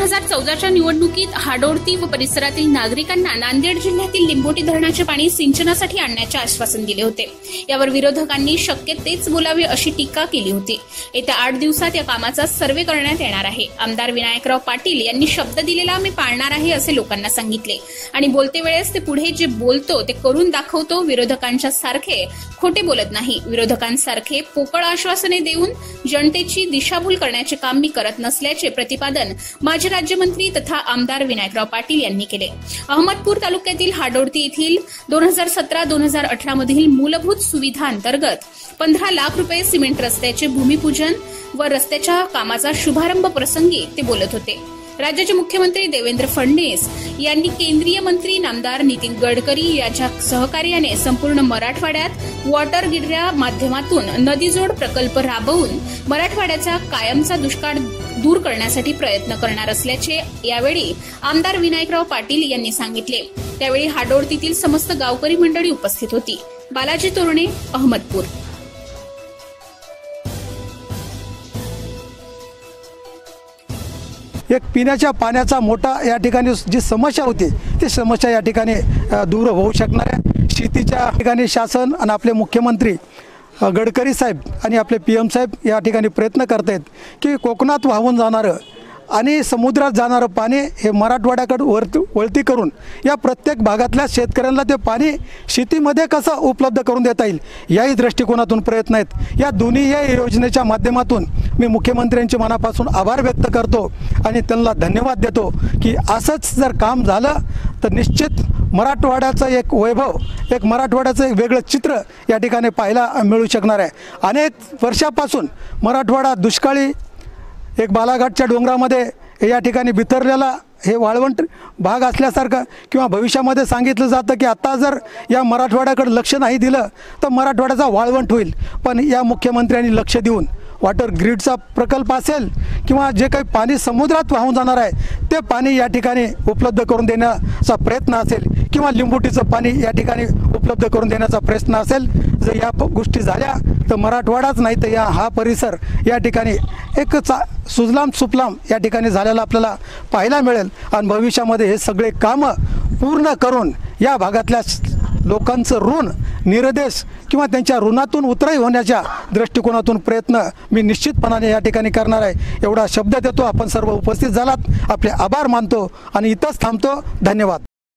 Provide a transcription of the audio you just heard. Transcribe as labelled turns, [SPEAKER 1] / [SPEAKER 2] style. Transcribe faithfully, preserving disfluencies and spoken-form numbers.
[SPEAKER 1] हजार चौदाच्या निवडणुकीत हाडोळती व परिसरातील नागरिकांना नांदेड जिल्ह्यातील लिंबोटी धरणाचे पाणी सिंचनासाठी आणण्याचे आश्वासन दिले होते। यावर विरोधकांनी शक्य तेच बोलावे अशी टीका केली होती। येत्या आठ दिवसात या कामाचा सर्व्हे करण्यात येणार आहे। आमदार विनायकराव पाटील यांनी शब्द दिलेला मी पाळणार आहे असे लोकांना सांगितले आणि बोलते वेळेस ते पुढे जे बोलतो ते करून दाखवतो। विरोधकांच्या सारखे खोटे बोलत नाही। विरोधकांसारखे पोकळ आश्वासने देऊन जनतेची दिशाभूल करण्याचे काम मी करत नसल्याचे प्रतिपादन माजी राज्यमंत्री तथा आमदार विनायकराव पाटील यांनी केले। अहमदपूर तालुक्यातील हाडोळती येथील दोन हजार सतरा दोन हजार अठरा मधील मूलभूत सुविधा अंतर्गत पंधरा लाख रुपये सिमेंट रस्त्याचे भूमिपूजन व रस्त्याच्या कामाचा शुभारंभ प्रसंगी ते बोलत होते। राज्याचे मुख्यमंत्री देवेंद्र फडणवीस यांनी केंद्रीय मंत्री नामदार नितीन गडकरी यांच्या सहकार्याने संपूर्ण मराठवाड्यात वॉटर ग्रीडच्या माध्यमातून नदीजोड प्रकल्प राबवून मराठवाड्याचा कायमचा दुष्काळ दूर करण्यासाठी प्रयत्न करणार असल्याचे यावेळी आमदार विनायकराव पाटील यांनी सांगितले। त्यावेळी हाडोळतीतील समस्त गावकरी मंडळी उपस्थित होती। बालाजी तोरणे, अहमदपूर।
[SPEAKER 2] एक पिण्याच्या पाण्याचा मोठा या ठिकाणी जी समस्या होती ती समस्या या ठिकाणी दूर होऊ शकणार आहे। शेतीच्या ठिकाणी शासन आणि आपले मुख्यमंत्री गडकरी साहेब आणि आपले पी एम साहेब या ठिकाणी प्रयत्न करत आहेत की कोकणात वाहून जाणारं आणि समुद्रात जाणारं पाणी हे मराठवाड्याकडे वरती वळती करून या प्रत्येक भागातल्या शेतकऱ्यांना ते पाणी शेतीमध्ये कसं उपलब्ध करून देता येईल याही दृष्टिकोनातून प्रयत्न आहेत। या दोन्ही या योजनेच्या माध्यमातून मी मुख्यमंत्र्यांचे मनापासून आभार व्यक्त करतो आणि त्यांना धन्यवाद देतो की असंच जर काम झालं तर निश्चित मराठवाड्याचं एक वैभव, एक मराठवाड्याचं एक वेगळं चित्र या ठिकाणी पाहायला मिळू शकणार आहे। अनेक वर्षापासून मराठवाडा दुष्काळी एक बालाघाटच्या डोंगरामध्ये या ठिकाणी बिथरलेला हे वाळवंट भाग असल्यासारखं किंवा भविष्यामध्ये सांगितलं जातं की आता जर या मराठवाड्याकडे लक्ष नाही दिलं तर मराठवाड्याचा वाळवंट होईल। पण या मुख्यमंत्र्यांनी लक्ष देऊन वॉटर ग्रीडचा प्रकल्प असेल किंवा जे काही पाणी समुद्रात वाहून जाणार आहे ते पाणी या ठिकाणी उपलब्ध करून देण्याचा प्रयत्न असेल किंवा लिंबोटीचं पाणी या ठिकाणी उपलब्ध करून देण्याचा प्रयत्न असेल। जर या गोष्टी झाल्या तर मराठवाडाच नाही तर या हा परिसर या ठिकाणी एक चा सुजलाम सुफलाम या ठिकाणी झालेला आपल्याला पाहायला मिळेल आणि भविष्यामध्ये हे सगळे कामं पूर्ण करून या भागातल्या लोकांचं ऋण निर्देश किंवा त्यांच्या ऋणातून उतराई होण्याच्या दृष्टिकोनातून प्रयत्न मी निश्चितपणाने या ठिकाणी करणार आहे। एवढा शब्द देतो। आपण सर्व उपस्थित झालात, आपले आभार मानतो आणि इथंच थांबतो। धन्यवाद।